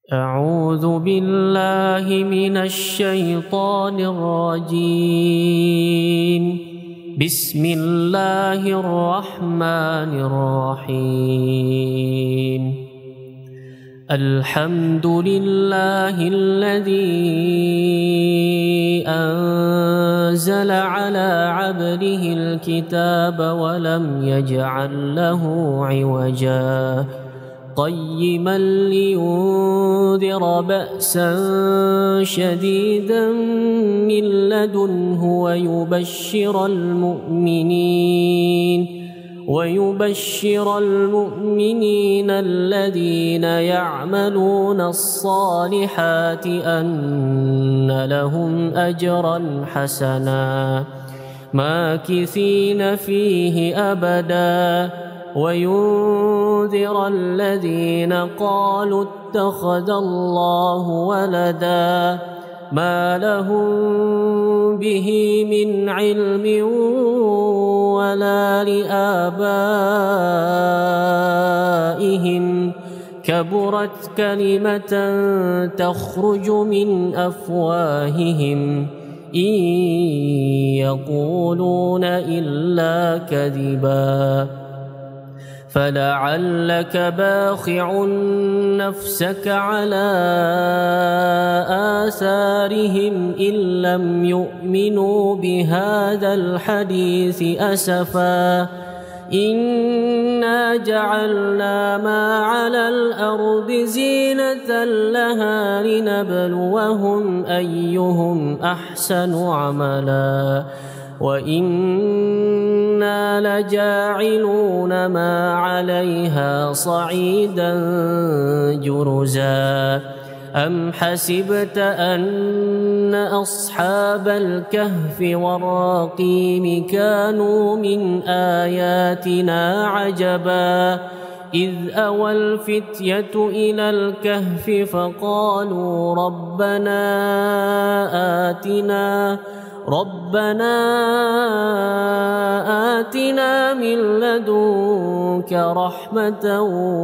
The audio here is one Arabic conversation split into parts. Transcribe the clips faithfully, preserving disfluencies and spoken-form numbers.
أعوذ بالله من الشيطان الرجيم. بسم الله الرحمن الرحيم. الحمد لله الذي أنزل على عبده الكتاب ولم يجعل له عوجا قيما لينذر بأسا شديدا من لدنه ويبشر المؤمنين ويبشر المؤمنين الذين يعملون الصالحات أن لهم أجرا حسنا ماكثين فيه أبدا وينذر الذين قالوا اتخذ الله ولدا ما لهم به من علم ولا لآبائهم كبرت كلمة تخرج من أفواههم إن يقولون إلا كذبا فلعلك باخع نفسك على آثارهم إن لم يؤمنوا بهذا الحديث أسفا إنا جعلنا ما على الأرض زينة لها لنبلوهم أيهم أحسن عملا وإنا لجاعلون ما عليها صعيدا جرزا أم حسبت أن أصحاب الكهف والرقيم كانوا من آياتنا عجبا إذ أوى الفتية إلى الكهف فقالوا ربنا آتنا ربنا آتنا من لدنك رحمة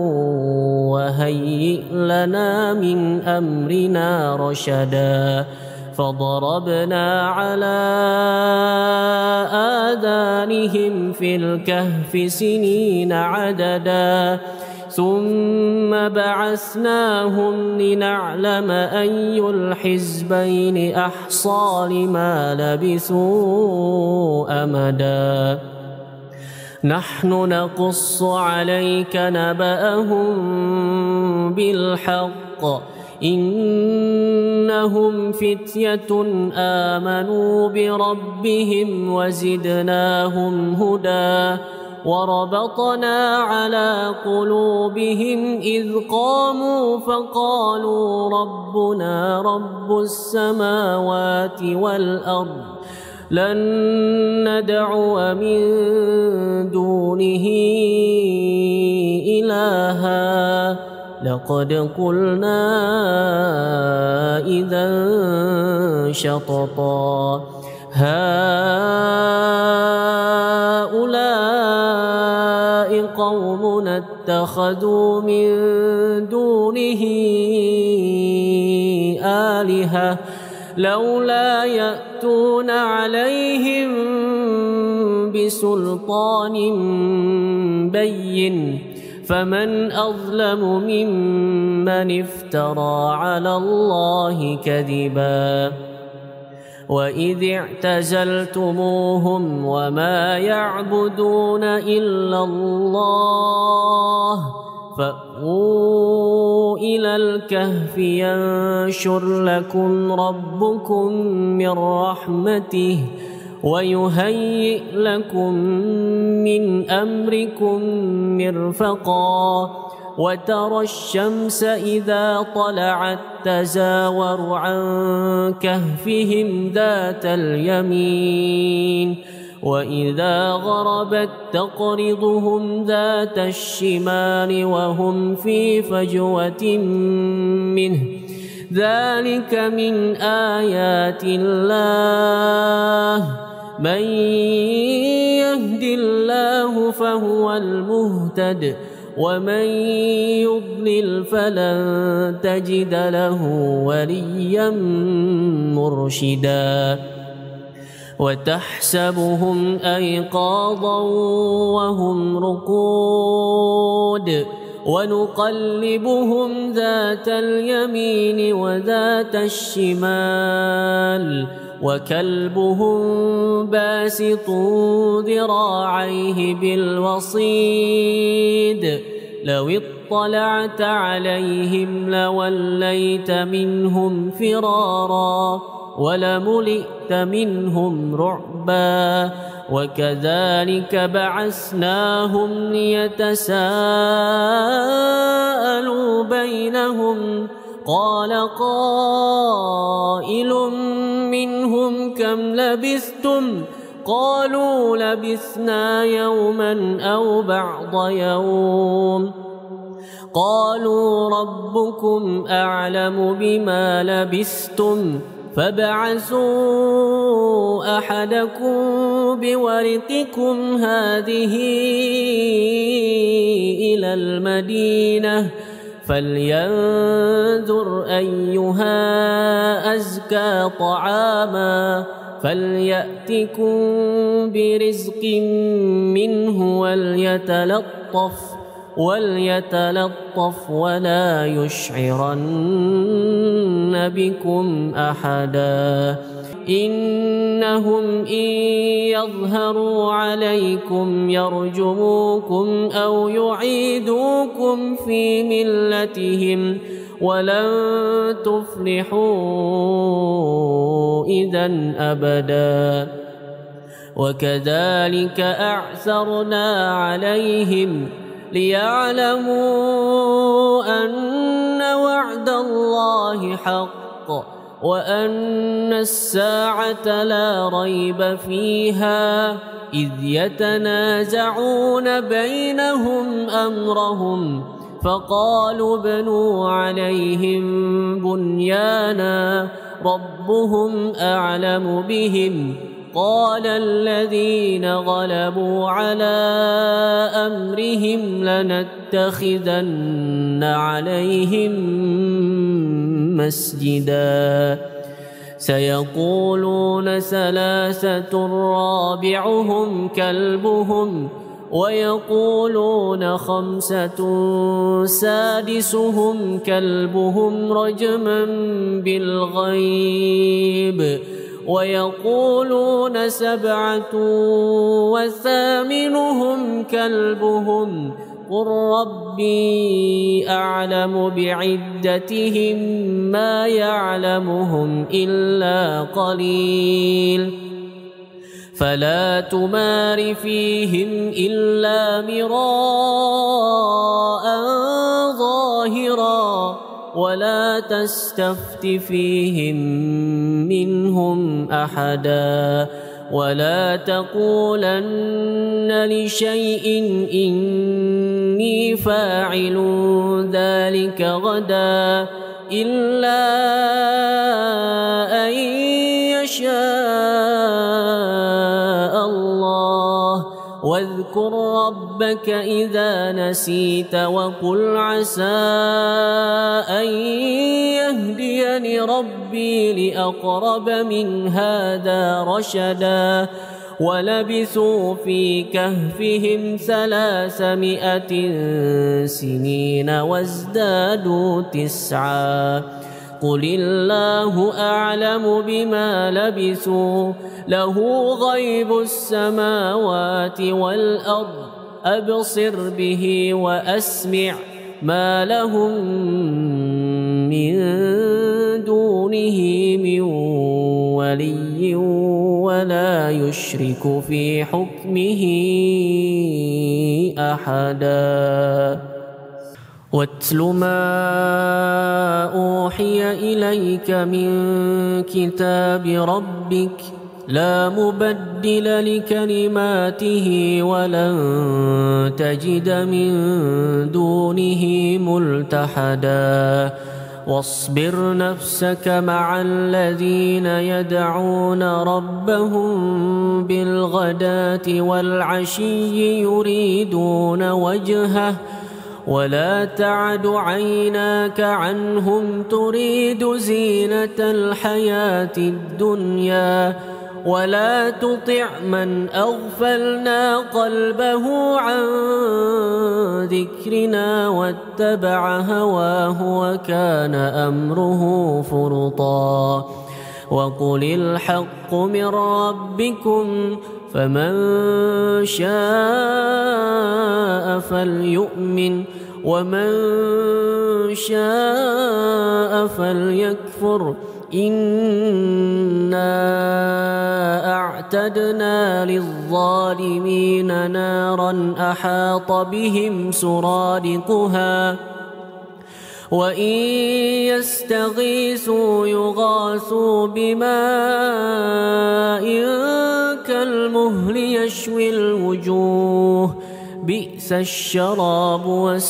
وهيئ لنا من أمرنا رشدا فضربنا على آذانهم في الكهف سنين عددا ثم بعثناهم لنعلم أي الحزبين أحصى لما لبثوا أمدا نحن نقص عليك نبأهم بالحق إنهم فتية آمنوا بربهم وزدناهم هدى وربطنا على قلوبهم إذ قاموا فقالوا ربنا رب السماوات والأرض لن ندعو من دونه إلها لقد قلنا إذا شططا هؤلاء قومنا اتخذوا من دونه آلهة لولا يأتون عليهم بسلطان بين فمن أظلم ممن افترى على الله كذبا وإذ اعتزلتموهم وما يعبدون إلا الله فأووا إلى الكهف ينشر لكم ربكم من رحمته ويهيئ لكم من أمركم مرفقا وترى الشمس إذا طلعت تزاور عن كهفهم ذات اليمين وإذا غربت تقرضهم ذات الشمال وهم في فجوة منه ذلك من آيات الله من يهد الله فهو المهتد ومن يضلل فلن تجد له وليا مرشدا وتحسبهم أيقاظا وهم رقود ونقلبهم ذات اليمين وذات الشمال وكلبهم باسط ذراعيه بالوصيد لو اطلعت عليهم لوليت منهم فرارا ولملئت منهم رعبا وكذلك بعثناهم ليتساءلوا بينهم قال قائل منهم كم لبثتم قالوا لبثنا يوما أو بعض يوم قالوا ربكم أعلم بما لبثتم فابعثوا أحدكم بورقكم هذه إلى المدينة فلينظر أيها أزكى طعاما فليأتكم برزق منه وليتلطف وليتلطف ولا يشعرن بكم أحدا إنهم إن يظهروا عليكم يرجموكم أو يعيدوكم في ملتهم ولن تفلحوا إذا أبدا وكذلك أعثرنا عليهم ليعلموا أن وعد الله حق وأن الساعة لا ريب فيها إذ يتنازعون بينهم أمرهم فقالوا ابنوا عليهم بنيانا ربهم أعلم بهم قال الذين غلبوا على أمرهم لنتخذن عليهم مسجدا سيقولون ثلاثة رابعهم كلبهم ويقولون خمسة سادسهم كلبهم رجما بالغيب ويقولون سبعة وثامنهم كلبهم قل ربي أعلم بعدتهم ما يعلمهم إلا قليل فلا تمار فيهم إلا مراء ظاهرا ولا تستفت فيهم منهم أحدا ولا تقولن لشيء إني فاعل ذلك غدا إلا أن يشاء الله واذكر ربك إذا نسيت وقل عسى أن يهديني ربي لأقرب من هذا رشدا ولبثوا في كهفهم ثلاثمائة سنين وازدادوا تسعا قل الله أعلم بما لبثوا له غيب السماوات والأرض أبصر به وأسمع ما لهم من دونه من ولي ولا يشرك في حكمه أحدا واتل ما أوحي إليك من كتاب ربك لا مبدل لكلماته ولن تجد من دونه ملتحدا واصبر نفسك مع الذين يدعون ربهم بالغداة والعشي يريدون وجهه ولا تعد عيناك عنهم تريد زينة الحياة الدنيا ولا تطع من أغفلنا قلبه عن ذكرنا واتبع هواه وكان أمره فرطا وقل الحق من ربكم فمن شاء فليؤمن ومن شاء فليكفر إنا أعتدنا للظالمين نارا أحاط بهم سرادقها وإن يستغيثوا يغاثوا بماء كالمهل يشوي الوجوه بئس الشراب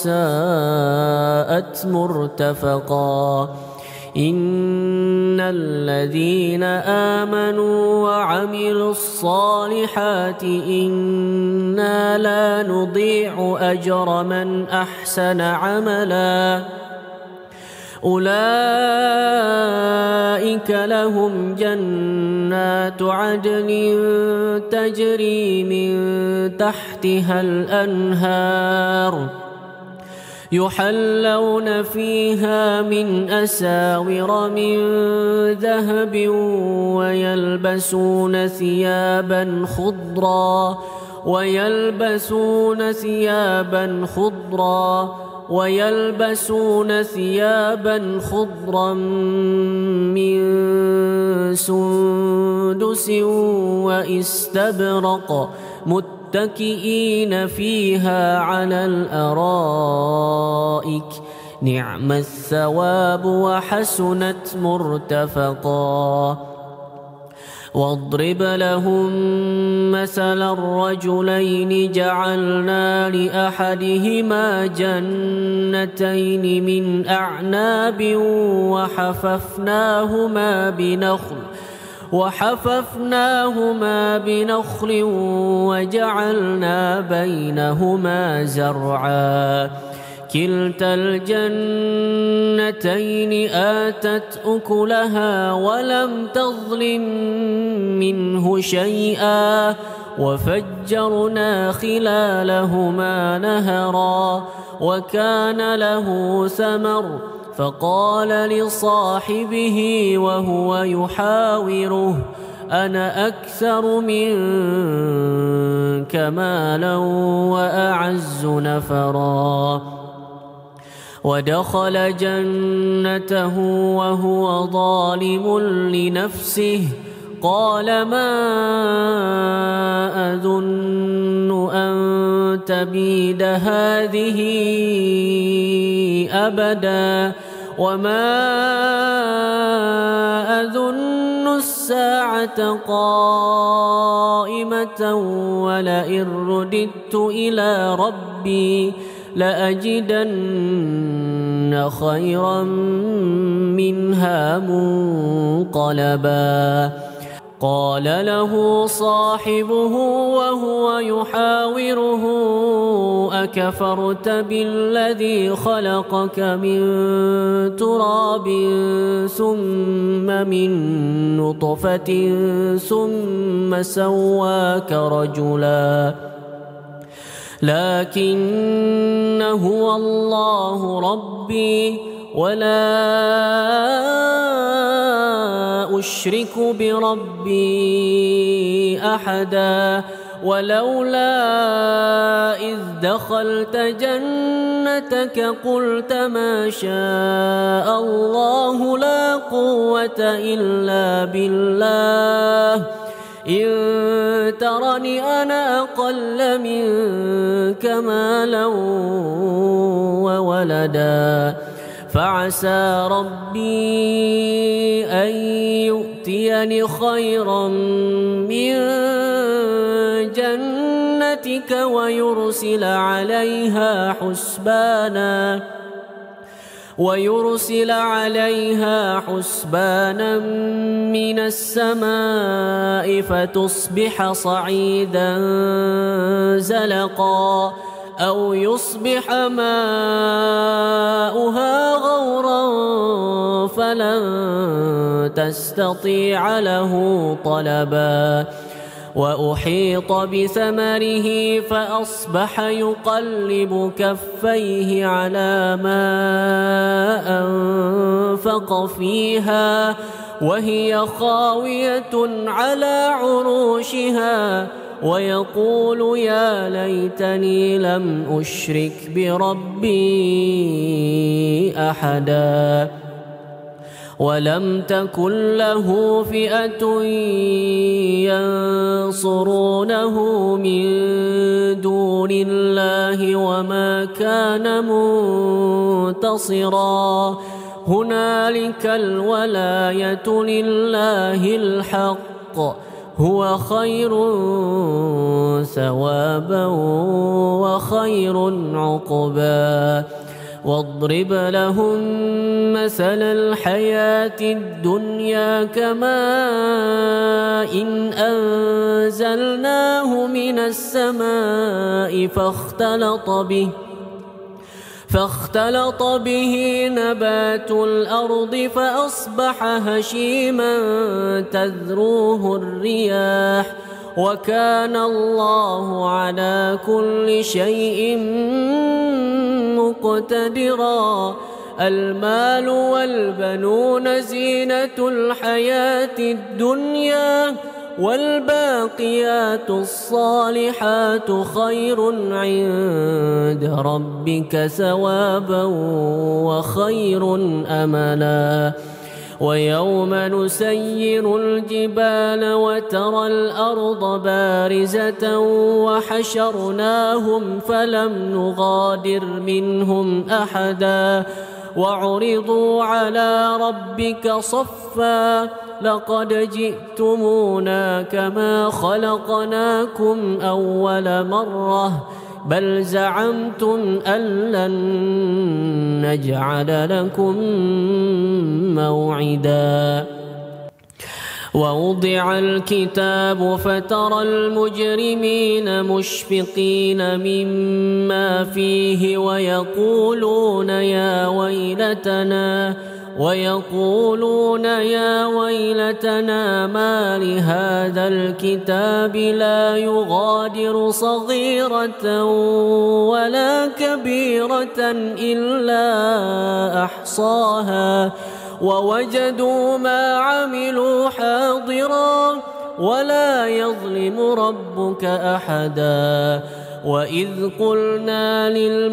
وساءت مرتفقا إن الذين آمنوا وعملوا الصالحات إنا لا نضيع أجر من أحسن عملا أولئك لهم جنات عدن تجري من تحتها الأنهار يحلون فيها من أساور من ذهب ويلبسون ثيابا خضرا ويلبسون ثيابا خضرا ويلبسون ثيابا خضرا من سندس واستبرق متكئين فيها على الأرائك نعم الثواب وحسنت مرتفقا واضرب لهم مثل الرجلين جعلنا لأحدهما جنتين من أعناب وحففناهما بنخل وحففناهما بنخل وجعلنا بينهما زرعا كلتا الجنتين آتت أكلها ولم تظلم منه شيئا وفجرنا خلالهما نهرا وكان له ثمر فقال لصاحبه وهو يحاوره أنا أكثر منك مالا وأعز نفرا ودخل جنته وهو ظالم لنفسه قال ما أظن أن تبيد هذه أبدا وما أظن الساعة قائمة ولئن رددت إلى ربي لأجدن خيرا منها منقلبا قال له صاحبه وهو يحاوره أكفرت بالذي خلقك من تراب ثم من نطفة ثم سواك رجلا لكن هو الله ربي ولا أشرك بربي أحدا ولولا إذ دخلت جنتك قلت ما شاء الله لا قوة إلا بالله إن ترني أنا أقل منك مالا وولدا فعسى ربي أن يؤتيني خيرا من جنتك ويرسل عليها حسبانا ويرسل عليها حسبانا من السماء فتصبح صعيدا زلقا أو يصبح ماؤها غورا فلن تستطيع له طلبا وأحيط بثمره فأصبح يقلب كفيه على ما أنفق فيها وهي خاوية على عروشها ويقول يا ليتني لم أشرك بربي أحدا ولم تكن له فئة ينصرونه من دون الله وما كان منتصرا هنالك الولاية لله الحق هو خير ثوابا وخير عقبا واضرب لهم مثل الحياة الدنيا كماء إن أنزلناه من السماء فاختلط به فاختلط به نبات الأرض فأصبح هشيما تذروه الرياح وكان الله على كل شيء مقتدرا المال والبنون زينة الحياة الدنيا والباقيات الصالحات خير عند ربك ثوابا وخير أملا ويوم نسير الجبال وترى الأرض بارزة وحشرناهم فلم نغادر منهم أحدا وعرضوا على ربك صفا لقد جئتمونا كما خلقناكم أول مرة بل زعمتم أن لن نجعل لكم موعدا ووضع الكتاب فترى المجرمين مشفقين مما فيه ويقولون يا ويلتنا ويقولون يا ويلتنا ما لهذا الكتاب لا يغادر صغيرة ولا كبيرة إلا أحصاها ووجدوا ما عملوا حاضرا ولا يظلم ربك أحدا وإذ قلنا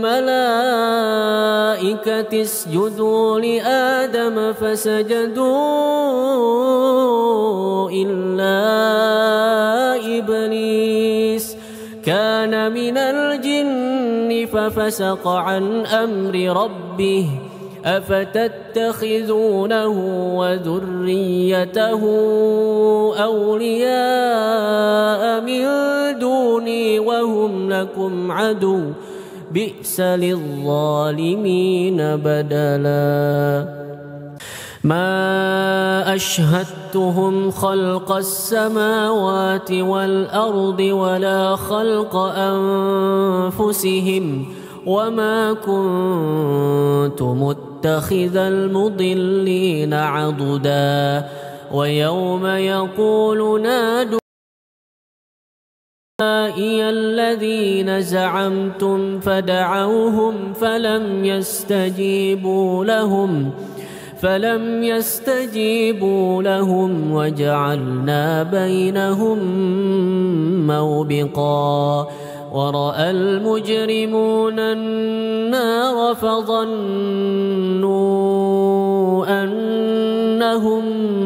للملائكة اسجدوا لآدم فسجدوا إلا إبليس كان من الجن ففسق عن أمر ربه أفتتخذونه وذريته أولياء من دوني وهم لكم عدو بئس للظالمين بدلا ما أشهدتهم خلق السماوات والأرض ولا خلق أنفسهم وما كنت متخذ المضلين عضدا ويوم يقول نادوا أولئك الذين زعمتم فدعوهم فلم يستجيبوا لهم فلم يستجيبوا لهم وجعلنا بينهم موبقا ورأى المجرمون النار فظنوا أنهم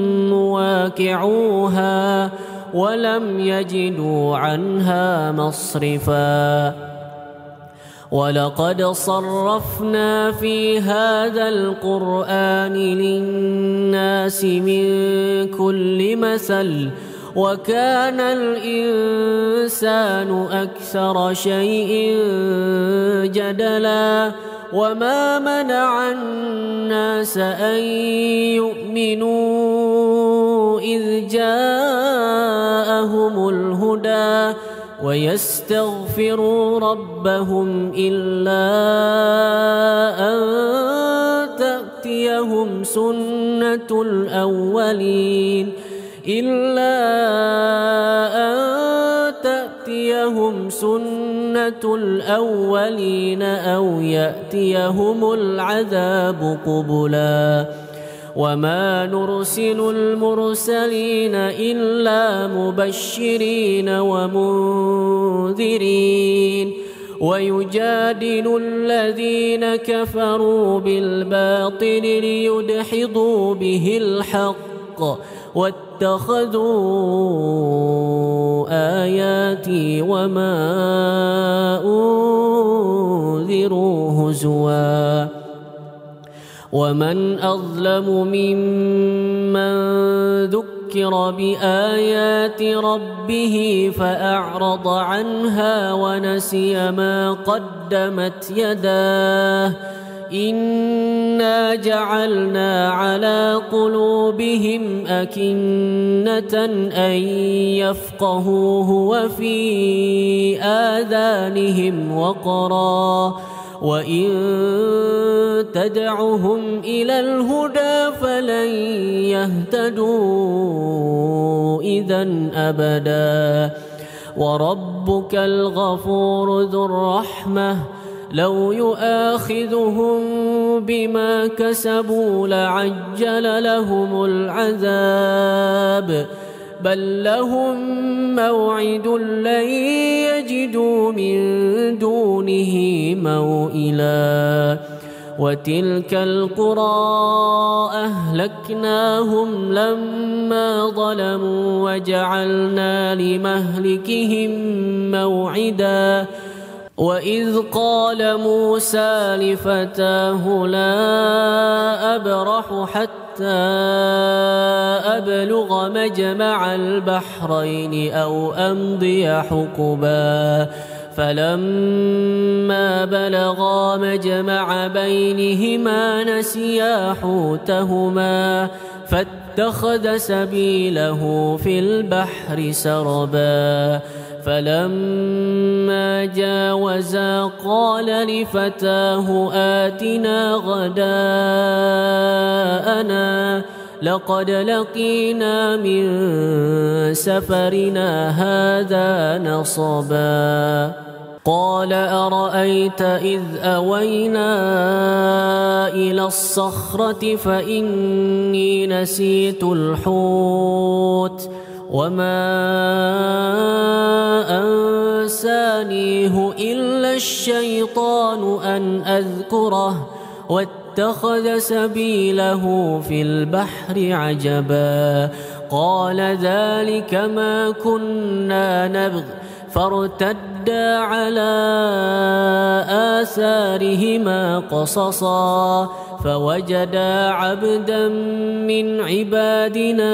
مواقعوها ولم يجدوا عنها مصرفا ولقد صرفنا في هذا القرآن للناس من كل مثل وكان الإنسان أكثر شيء جدلا وما منع الناس أن يؤمنوا إذ جاءهم الهدى ويستغفروا ربهم إلا أن تأتيهم سنة الأولين إلا أن تأتيهم سنة الأولين أو يأتيهم العذاب قبلا وما نرسل المرسلين إلا مبشرين ومنذرين ويجادل الذين كفروا بالباطل ليدحضوا به الحق واتخذوا آياتي وما أنذروا هزوا ومن أظلم ممن ذكر بآيات ربه فأعرض عنها ونسي ما قدمت يداه إنا جعلنا على قلوبهم أكنة أن يفقهوه وفي آذانهم وقرا وإن تدعهم إلى الهدى فلن يهتدوا إذن أبدا وربك الغفور ذو الرحمة لو يؤاخذهم بما كسبوا لعجل لهم العذاب بل لهم موعد لن يجدوا من دونه موئلا وتلك القرى أهلكناهم لما ظلموا وجعلنا لمهلكهم موعدا وإذ قال موسى لفتاه لا أبرح حتى أبلغ مجمع البحرين أو أمضي حقبا فلما بلغا مجمع بينهما نسيا حوتهما فاتخذ سبيله في البحر سربا فلما جاوزا قال لفتاه آتنا غداءنا لقد لقينا من سفرنا هذا نصبا قال أرأيت إذ أوينا إلى الصخرة فإني نسيت الحوت وما أنسانيه إلا الشيطان أن أذكره واتخذ سبيله في البحر عجبا قال ذلك ما كنا نبغ فارتدا على آثارهما قصصا فوجدا عبدا من عبادنا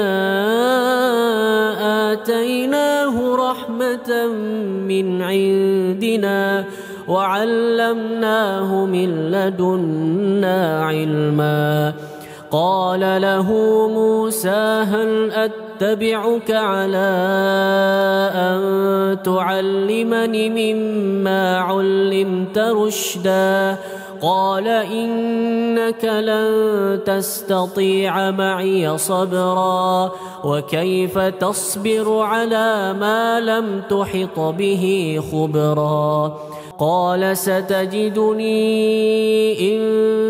آتيناه رحمة من عندنا وعلمناه من لدنا علما قال له موسى هل أتبعك على أن تعلمني مما علمت رشدا قال إنك لن تستطيع معي صبرا وكيف تصبر على ما لم تحط به خبرا قال ستجدني إن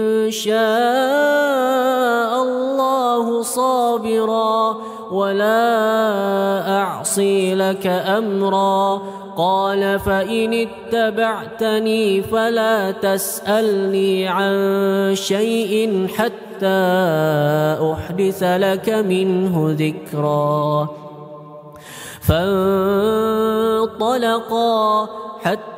شاء الله صابرا ولا أعصي لك أمرا قال فإن اتبعتني فلا تسألني عن شيء حتى أحدث لك منه ذكرا فانطلقا حتى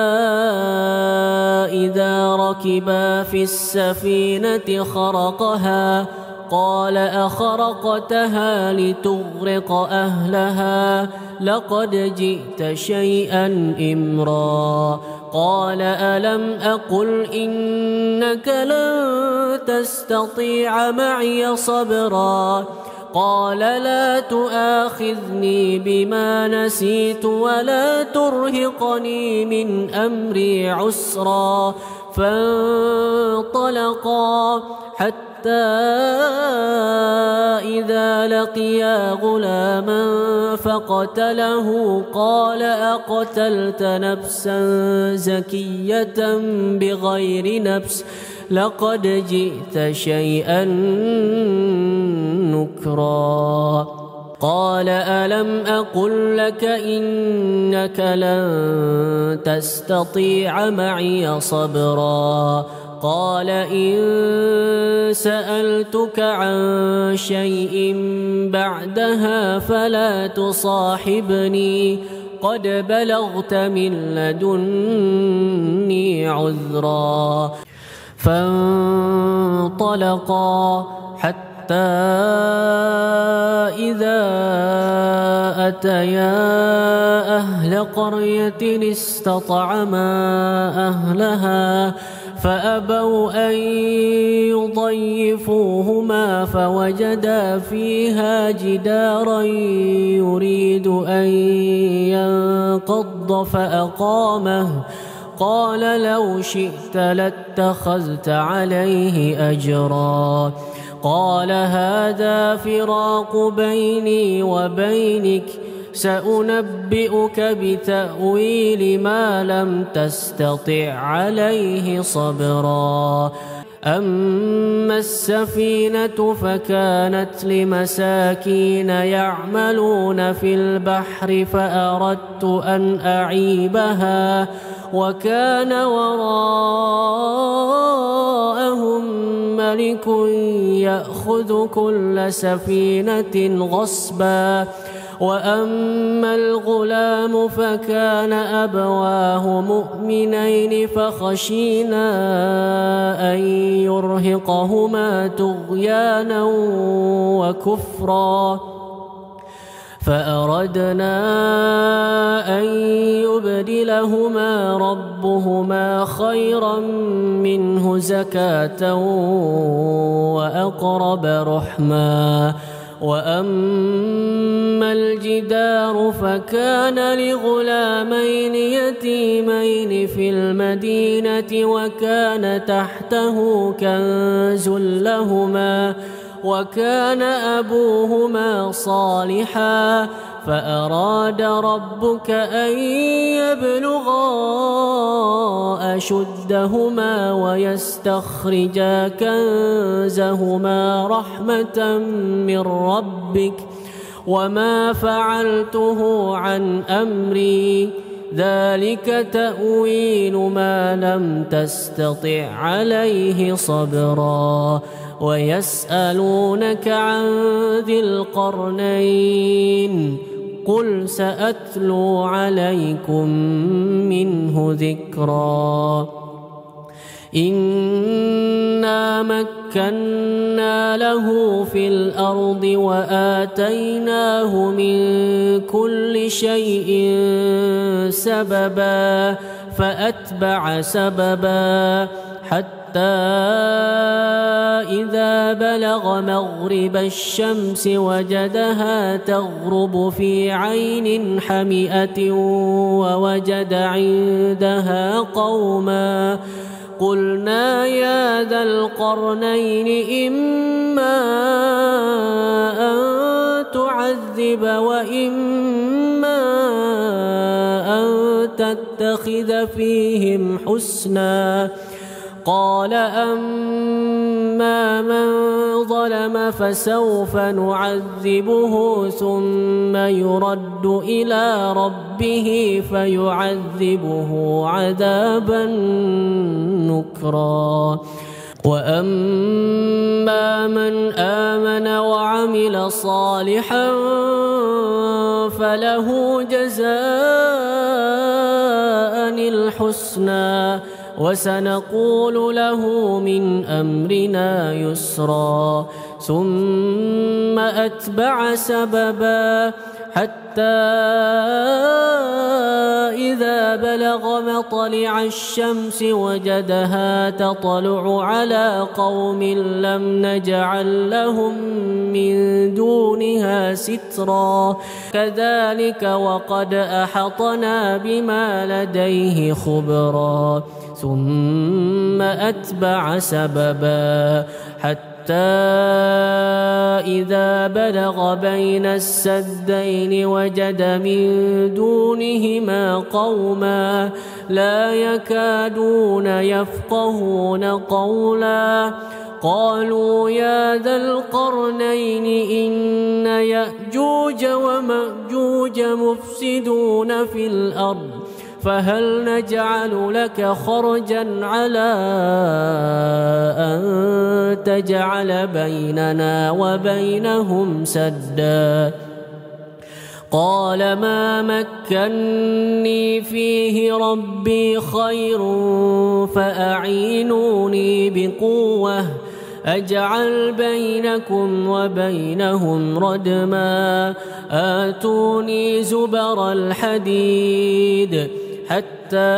إذا ركبا في السفينة خرقها قال أخرقتها لتغرق أهلها لقد جئت شيئا إمرا قال ألم أقل إنك لن تستطيع معي صبرا قال لا تؤاخذني بما نسيت ولا ترهقني من أمري عسرا فانطلقا حتى إذا لقيا غلاما فقتله قال أقتلت نفسا زكية بغير نفس لقد جئت شيئا نكرا قال ألم أقل لك إنك لن تستطيع معي صبرا قال إن سألتك عن شيء بعدها فلا تصاحبني قد بلغت من لدني عذرا فانطلقا حتى إذا أتيا أهل قرية استطعما أهلها فأبوا أن يضيفوهما فوجدا فيها جدارا يريد أن ينقض فأقامه قال لو شئت لاتخذت عليه أجرا قال هذا فراق بيني وبينك سأنبئك بتأويل ما لم تستطع عليه صبرا أما السفينة فكانت لمساكين يعملون في البحر فأردت أن أعيبها وكان وراءهم ملك يأخذ كل سفينة غصبا وأما الغلام فكان أبواه مؤمنين فخشينا أن يرهقهما طغيانا وكفرا فأردنا أن يبدلهما ربهما خيرا منه زكاة وأقرب رحما وأما الجدار فكان لغلامين يتيمين في المدينة وكان تحته كنز لهما وكان أبوهما صالحا فأراد ربك أن يبلغا أشدهما ويستخرجا كنزهما رحمة من ربك وما فعلته عن أمري ذلك تأويل ما لم تستطع عليه صبرا ويسألونك عن ذي القرنين قل سأتلو عليكم منه ذكرا إنا مكنا له في الأرض وآتيناه من كل شيء سببا فأتبع سببا حتى إذا بلغ مغرب الشمس وجدها تغرب في عين حمئة ووجد عندها قوما قلنا يا ذا القرنين إما أن تعذب وإما أن تتخذ فيهم حسنا قال أما من ظلم فسوف نعذبه ثم يرد إلى ربه فيعذبه عذابا نكرا وأما من آمن وعمل صالحا فله جزاء الحسنى وسنقول له من أمرنا يسرا ثم أتبع سببا حتى إذا بلغ مطلع الشمس وجدها تطلع على قوم لم نجعل لهم من دونها سترا كذلك وقد أحطنا بما لديه خبرا ثم أتبع سببا حتى إذا بلغ بين السدين وجد من دونهما قوما لا يكادون يفقهون قولا قالوا يا ذا القرنين إن يأجوج ومأجوج مفسدون في الأرض فهل نجعل لك خرجا على أن تجعل بيننا وبينهم سدا قال ما مكني فيه ربي خير فأعينوني بقوة أجعل بينكم وبينهم ردما آتوني زبر الحديد حتى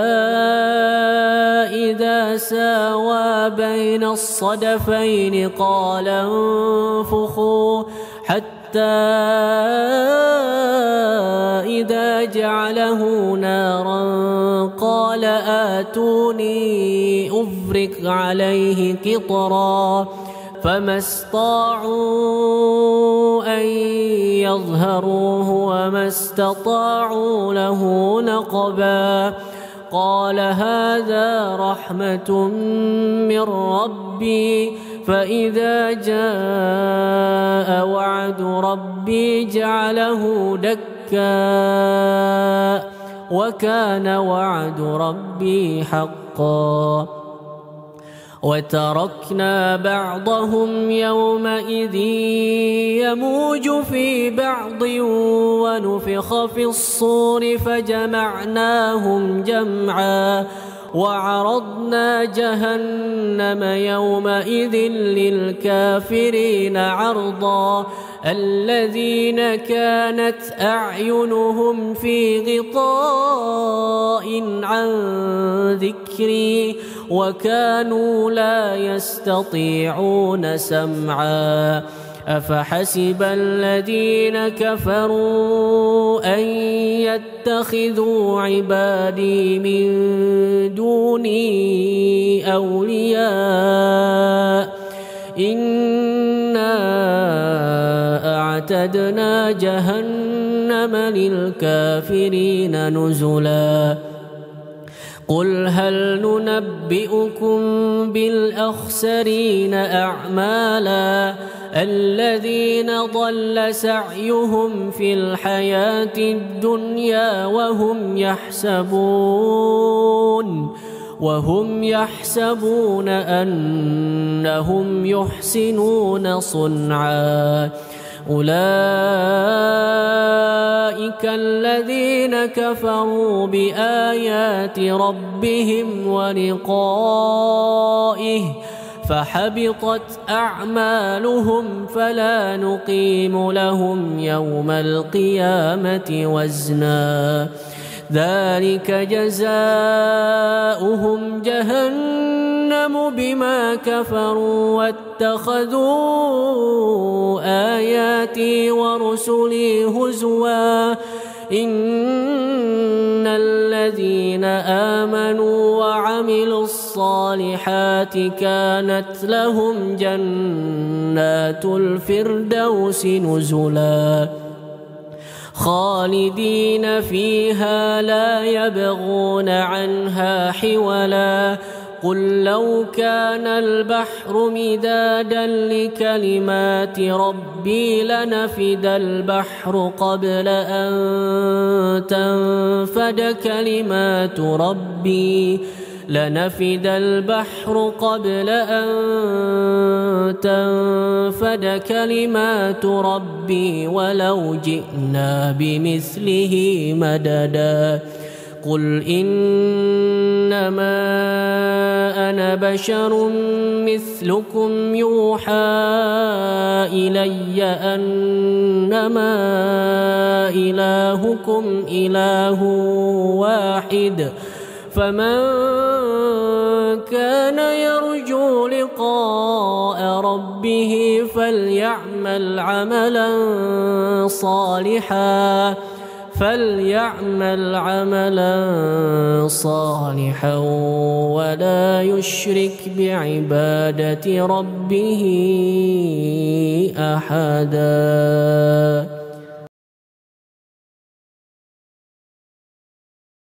إذا ساوى بين الصدفين قال انفخوا حتى إذا جعله نارا قال آتوني أفرغ عليه قطرا فما استطاعوا أن يظهروه وما استطاعوا له نقبا قال هذا رحمة من ربي فإذا جاء وعد ربي جعله دكا وكان وعد ربي حقا وتركنا بعضهم يومئذ يموج في بعض ونفخ في الصور فجمعناهم جمعا وعرضنا جهنم يومئذ للكافرين عرضا الذين كانت أعينهم في غطاء عن ذكري وكانوا لا يستطيعون سمعا أفحسب الذين كفروا أن يتخذوا عبادي من دوني أولياء إنا أعتدنا جهنم للكافرين نزلا قل هل ننبئكم بالأخسرين أعمالا الذين ضل سعيهم في الحياة الدنيا وهم يحسبون وهم يحسبون أنهم يحسنون صنعا أولئك الذين كفروا بآيات ربهم ولقائه فحبطت أعمالهم فلا نقيم لهم يوم القيامة وزنا ذلك جزاؤهم جهنم بما كفروا واتخذوا آياتي ورسلي هزوا إن الذين آمنوا وعملوا الصالحات كانت لهم جنات الفردوس نزلا خالدين فيها لا يبغون عنها حولا قل لو كان البحر مدادا لكلمات ربي لنفد البحر قبل أن تنفد كلمات ربي لنفد البحر قبل أن تنفد كلمات ربي ولو جئنا بمثله مددا قل إن إنما أنا بشر مثلكم يوحى إلي أنما إلهكم إله واحد فمن كان يرجو لقاء ربه فليعمل عملا صالحا فليعمل عملا صالحا ولا يشرك بعبادة ربه أحدا.